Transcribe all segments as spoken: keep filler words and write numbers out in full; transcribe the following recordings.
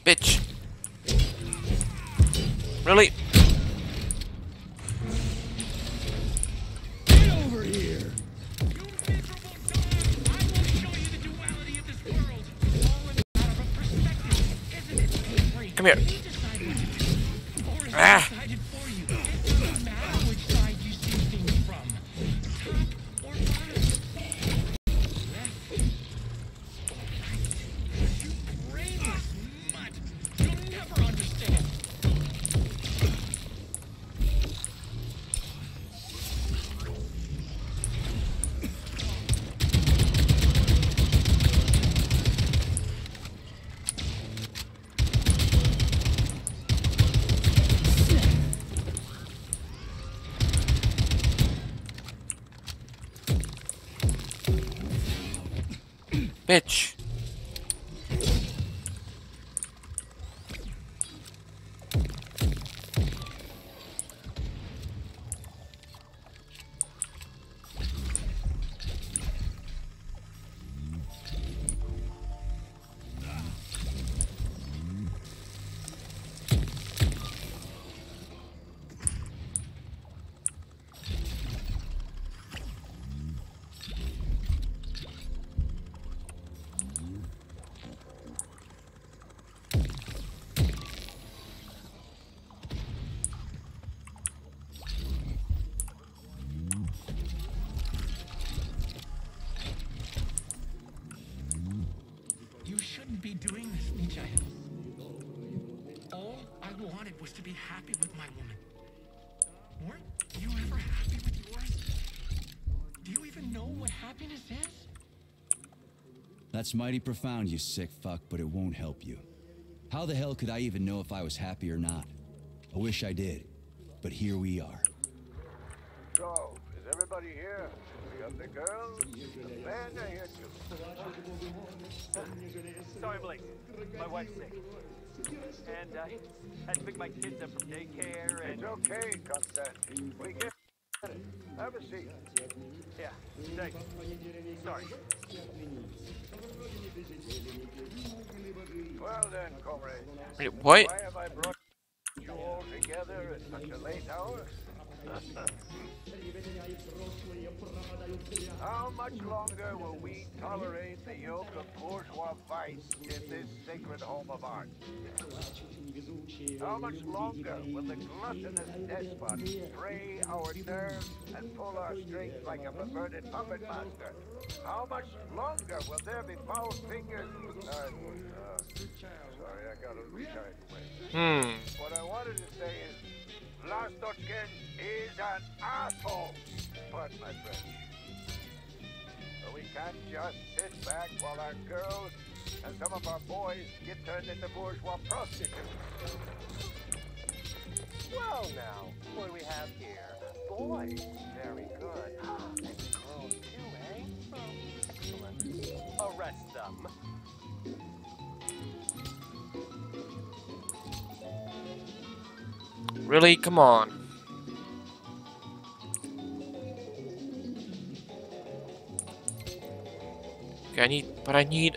Bitch. Really? Get over here! Come here. Ah. Bitch. Be doing this, Michael. All I wanted was to be happy with my woman. Weren't you ever happy with yours? Do you even know what happiness is? That's mighty profound, you sick fuck, but it won't help you. How the hell could I even know if I was happy or not? I wish I did, but here we are. So, is everybody here? We got the girls, the band are here too. Sorry, Blake. My wife's sick. And, uh, had to pick my kids up from daycare and... It's okay, Constantine. We get it. Have a seat. Yeah, thanks. Sorry. Well then, comrade. Wait, what? Why have I brought you all together at such a late hour? How much longer will we tolerate the yoke of bourgeois vice in this sacred home of art? How much longer will the gluttonous despot stray our nerves and pull our strings like a perverted puppet master? How much longer will there be foul fingers? Uh, uh, sorry, I got a little carried away. Hmm. What I wanted to say is, Vlastochkin is an asshole. Pardon my French. But we can't just sit back while our girls and some of our boys get turned into bourgeois prostitutes. Well, now, what do we have here? Boys. Very good. And girls, too, eh? Oh, excellent. Arrest them. Really? Come on. Okay, I need, but I need.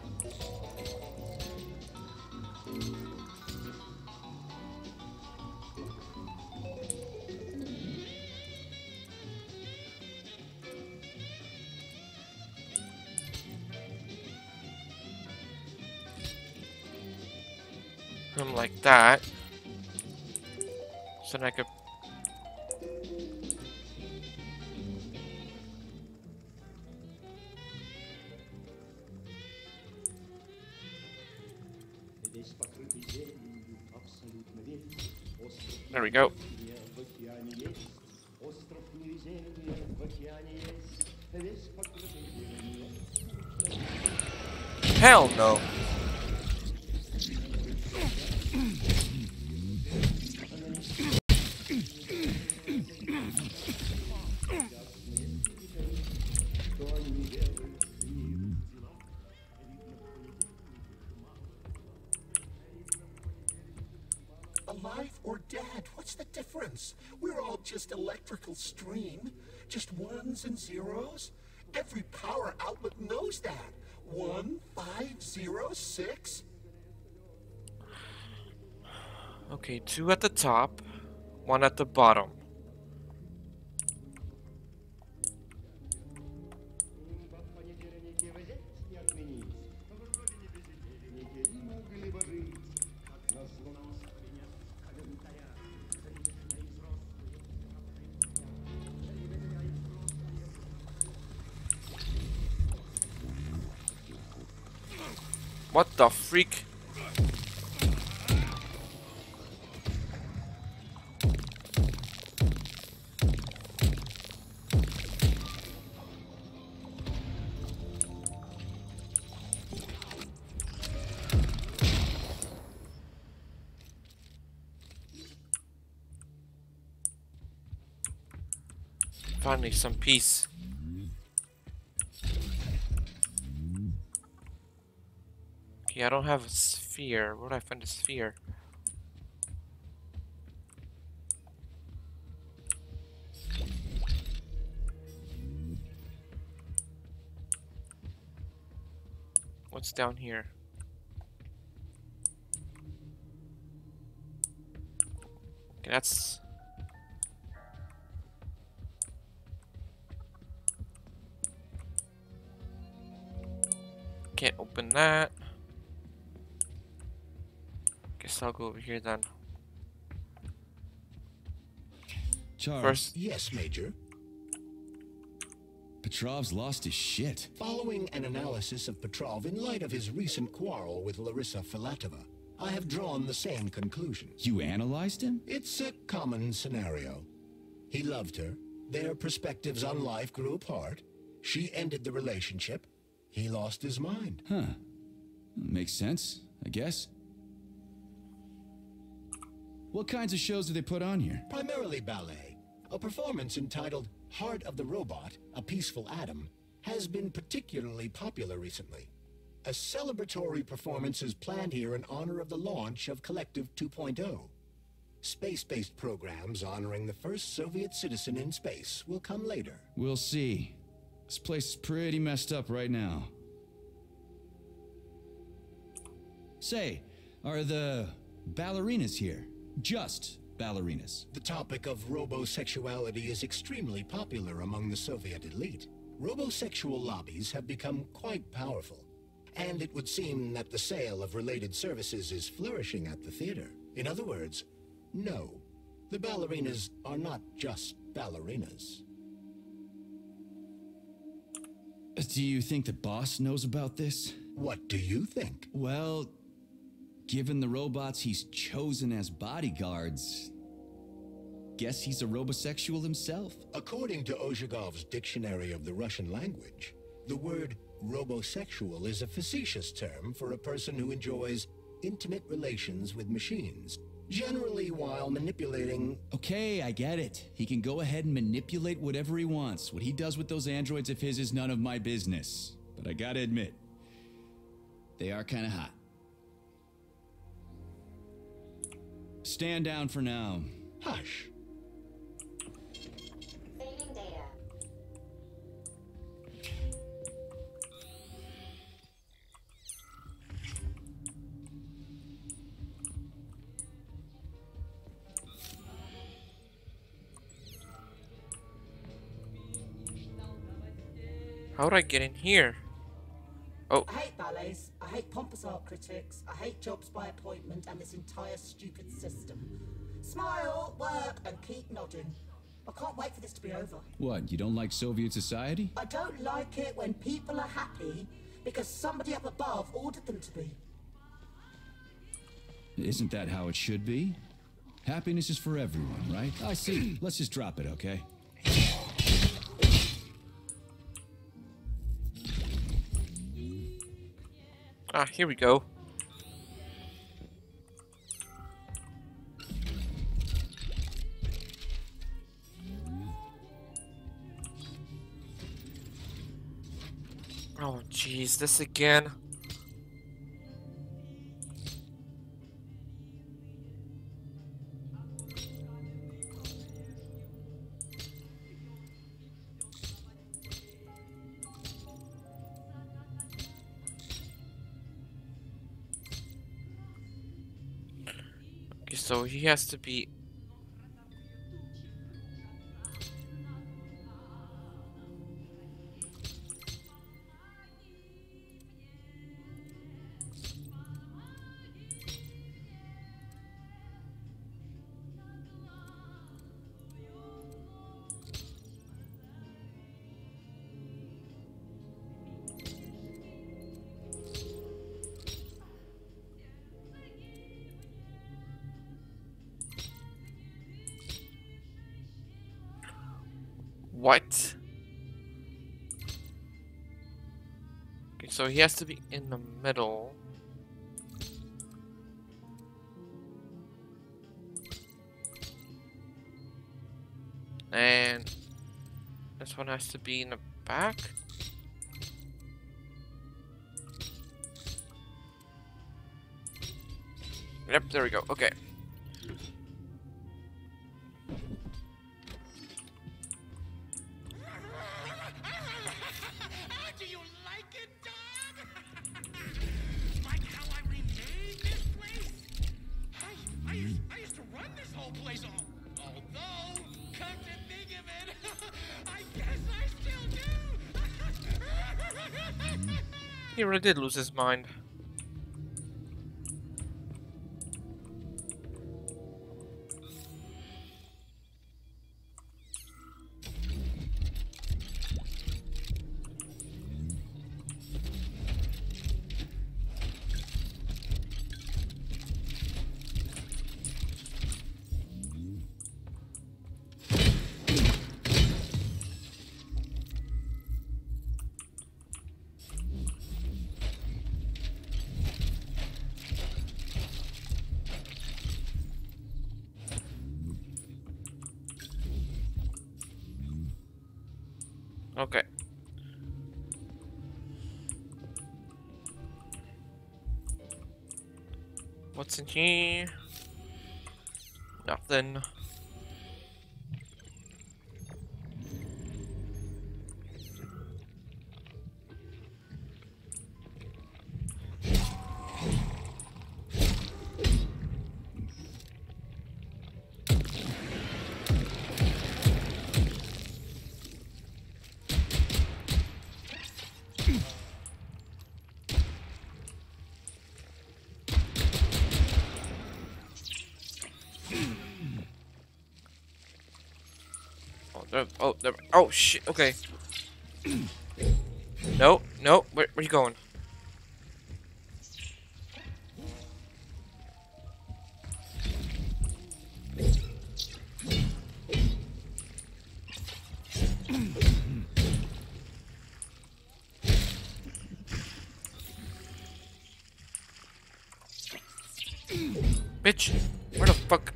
Him like that. So then I could. There we go. Hell no. Alive or dead, what's the difference? We're all just electrical stream, just ones and zeros. Every power outlet knows that. One, five, zero, six. Okay, two at the top, one at the bottom. What the freak? Finally, some peace. Okay, I don't have a sphere. Where do I find a sphere? What's down here? Okay, that's... Can't open that. Guess I'll go over here then. Charles, First, Yes, Major. Petrov's lost his shit. Following an analysis of Petrov in light of his recent quarrel with Larissa Filatova, I have drawn the same conclusion. You analyzed him? It's a common scenario. He loved her. Their perspectives on life grew apart. She ended the relationship. He lost his mind. Huh. Makes sense, I guess. What kinds of shows do they put on here? Primarily ballet. A performance entitled Heart of the Robot, A Peaceful Atom, has been particularly popular recently. A celebratory performance is planned here in honor of the launch of Collective two point oh. Space-based programs honoring the first Soviet citizen in space will come later. We'll see. This place is pretty messed up right now. Say, are the ballerinas here? Just ballerinas? The topic of robosexuality is extremely popular among the Soviet elite. Robosexual lobbies have become quite powerful, and it would seem that the sale of related services is flourishing at the theater. In other words, no, the ballerinas are not just ballerinas. Do you think the boss knows about this? What do you think? Well, given the robots he's chosen as bodyguards, guess he's a robosexual himself. According to Ozhigov's Dictionary of the Russian Language, the word robosexual is a facetious term for a person who enjoys intimate relations with machines, generally while manipulating... Okay, I get it. He can go ahead and manipulate whatever he wants. What he does with those androids of his is none of my business. But I gotta admit, they are kinda hot. Stand down for now. Hush. Saving data. how do I get in here? Oh, I hate ballets, I hate pompous art critics, I hate jobs by appointment and this entire stupid system. Smile, work, and keep nodding. I can't wait for this to be over. What, you don't like Soviet society? I don't like it when people are happy because somebody up above ordered them to be. Isn't that how it should be? Happiness is for everyone, right? I see. Let's just drop it, okay? ah, here we go. Oh, jeez, this again. Okay, so he has to be. What? Okay, so he has to be in the middle. And this one has to be in the back. Yep, there we go. Okay. Do you like it, dog? Like how I remade this place? I, I, used, I used to run this whole place, all, although, come to think of it, I guess I still do. He really did lose his mind. Okay. What's in here? Nothing. There, oh, there, oh shit, okay. No, no, where, where you going? Bitch, where the fuck?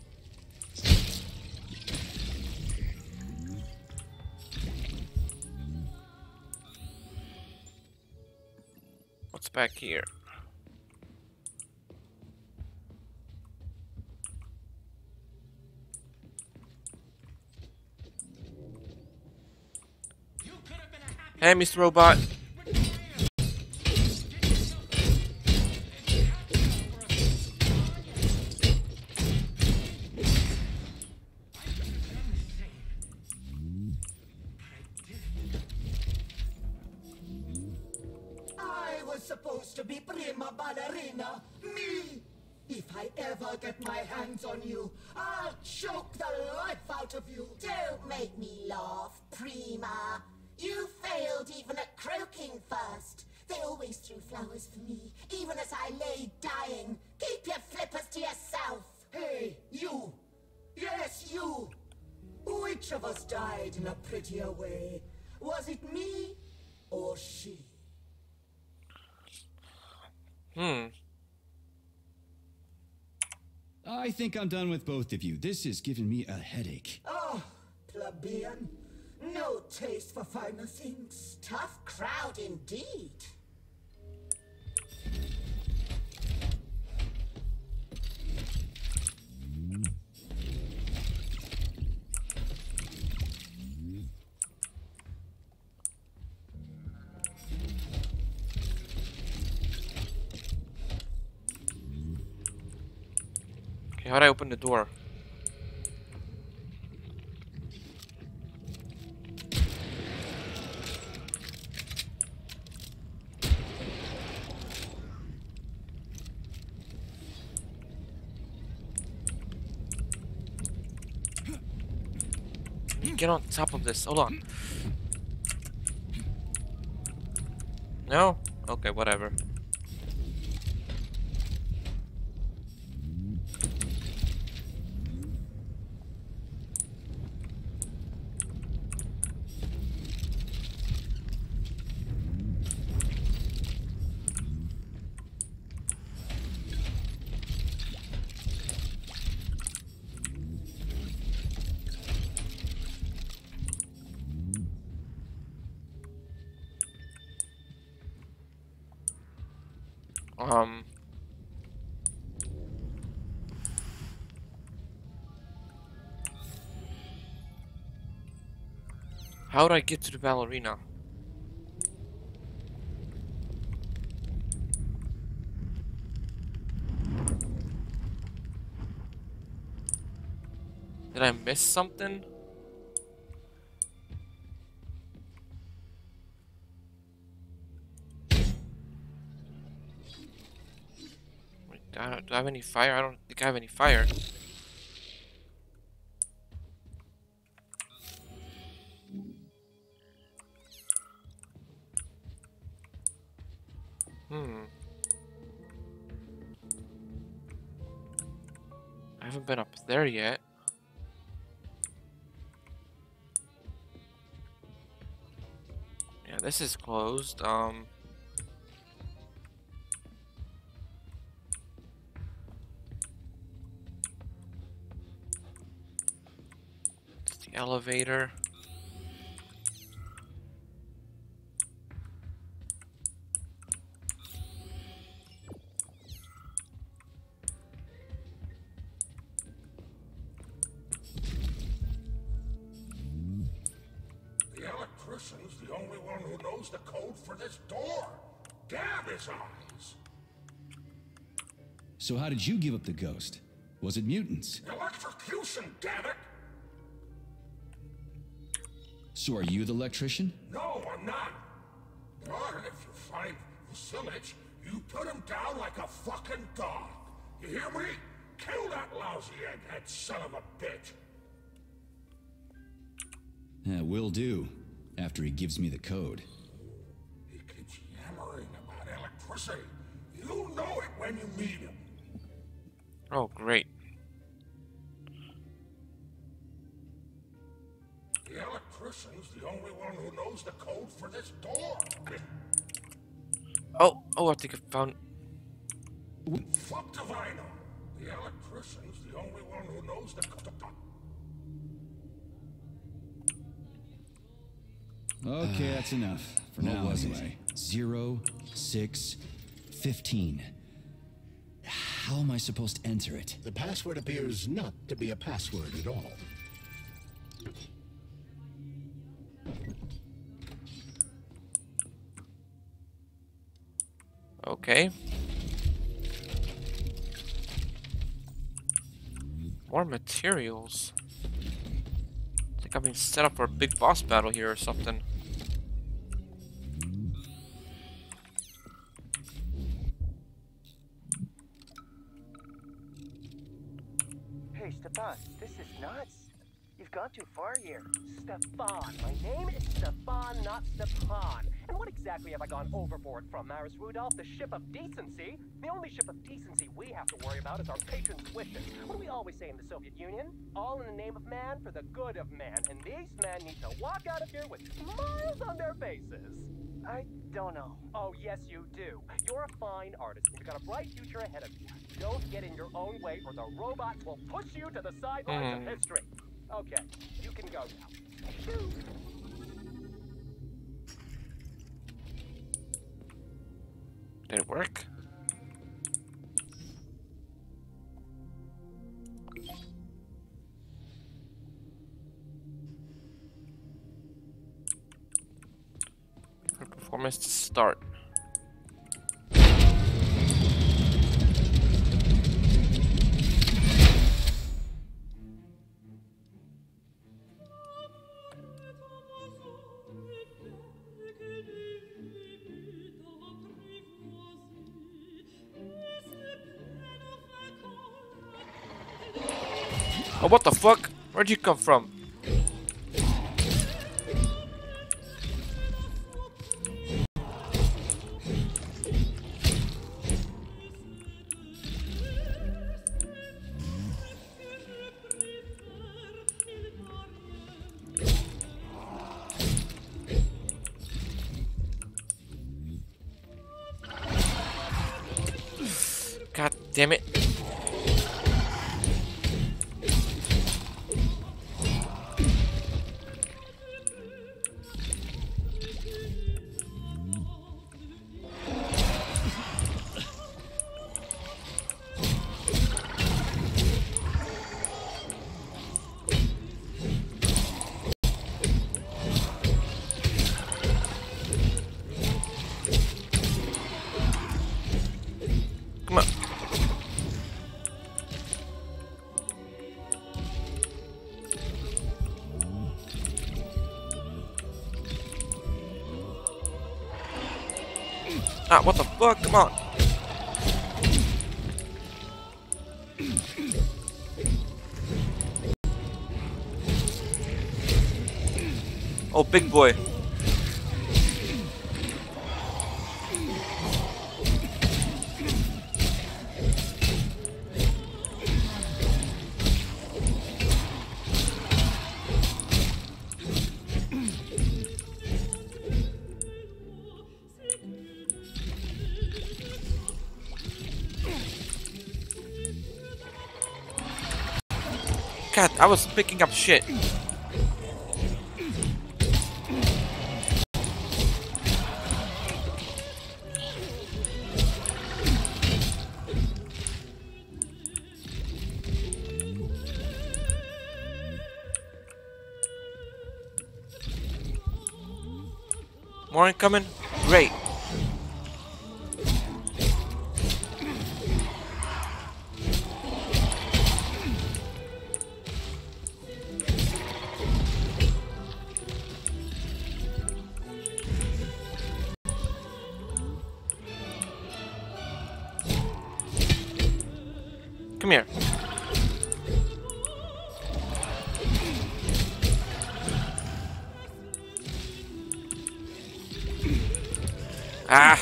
What's back here? Hey, Mister Robot. I was supposed to be prima ballerina. Me! If I ever get my hands on you, I'll choke the life out of you. Don't make me laugh, prima. You failed even at croaking first. They always threw flowers for me, even as I lay dying. Keep your flippers to yourself. Hey, you. Yes, you. Which of us died in a prettier way? Was it me or she? Hmm. I think I'm done with both of you. This is giving me a headache. Oh, plebeian. No taste for finer things. Tough crowd indeed. Okay, how'd I open the door? Get on top of this. Hold on. No? Okay, whatever. Um. How would I get to the ballerina? Did I miss something? I don't, do I have any fire? I don't think I have any fire. Hmm. I haven't been up there yet. Yeah, this is closed. Um. Elevator. The electrician's the only one who knows the code for this door. Damn his eyes. So how did you give up the ghost? Was it mutants? Electrocution, damn it! So are you the electrician? No, I'm not. But if you find Vasilich, you put him down like a fucking dog. You hear me? Kill that lousy egghead son of a bitch. Yeah, will do. After he gives me the code. He keeps yammering about electricity. You know it when you meet him. Oh, great. The electrician's the only one who knows the code for this door. Oh, oh, I think I found. Fuck if I know. The electrician's the only one who knows the code. Okay, that's enough. For What now, was it? anyway. Zero, six, fifteen. How am I supposed to enter it? The password appears not to be a password at all. Okay. More materials. I think I'm being set up for a big boss battle here or something. Hey, Stefan, this is nuts. You've gone too far here. Stefan. My name is Stefan, not Stepan. And what exactly have I gone overboard from, Maris Rudolph? The ship of decency? The only ship of decency we have to worry about is our patron's wishes. What do we always say in the Soviet Union? All in the name of man for the good of man. And these men need to walk out of here with smiles on their faces. I don't know. Oh, yes, you do. You're a fine artist, and you've got a bright future ahead of you. Don't get in your own way, or the robots will push you to the sidelines Mm. of history. Okay, you can go now. Shoo. Did it work? Performance to start. Oh, what the fuck? Where'd you come from? God damn it. Come on. Ah, what the fuck? Come on. Oh, big boy. God, I was picking up shit. More incoming? Great. Come here. Ah.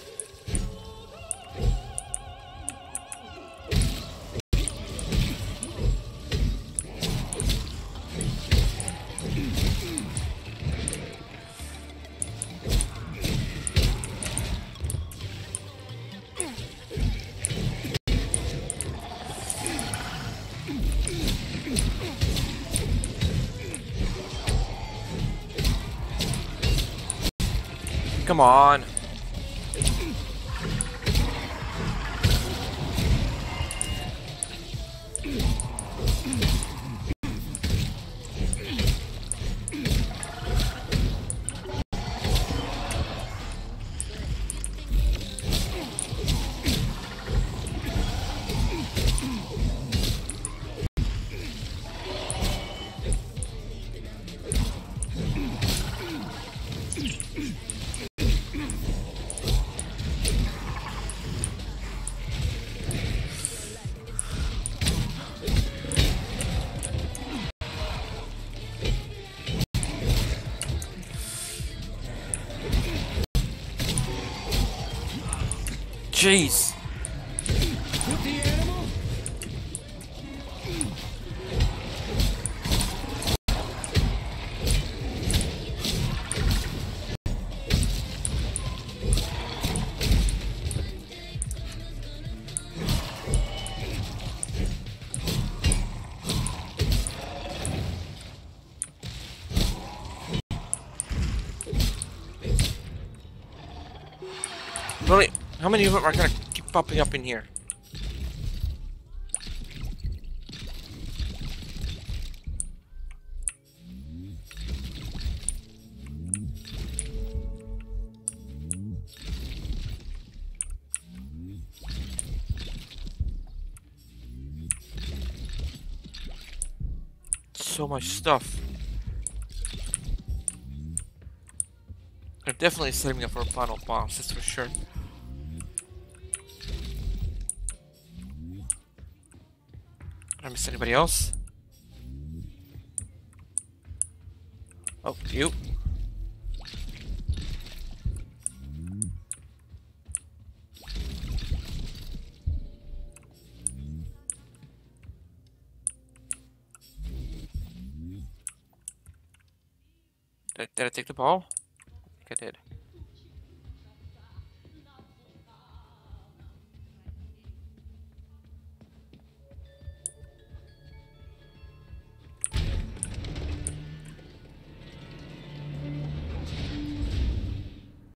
Come on. Jeez. Really? How many of them are gonna keep popping up in here? So much stuff. They're definitely setting up for a final boss, that's for sure. Did I miss anybody else? Oh, you. Did I, did I take the ball? I think I did.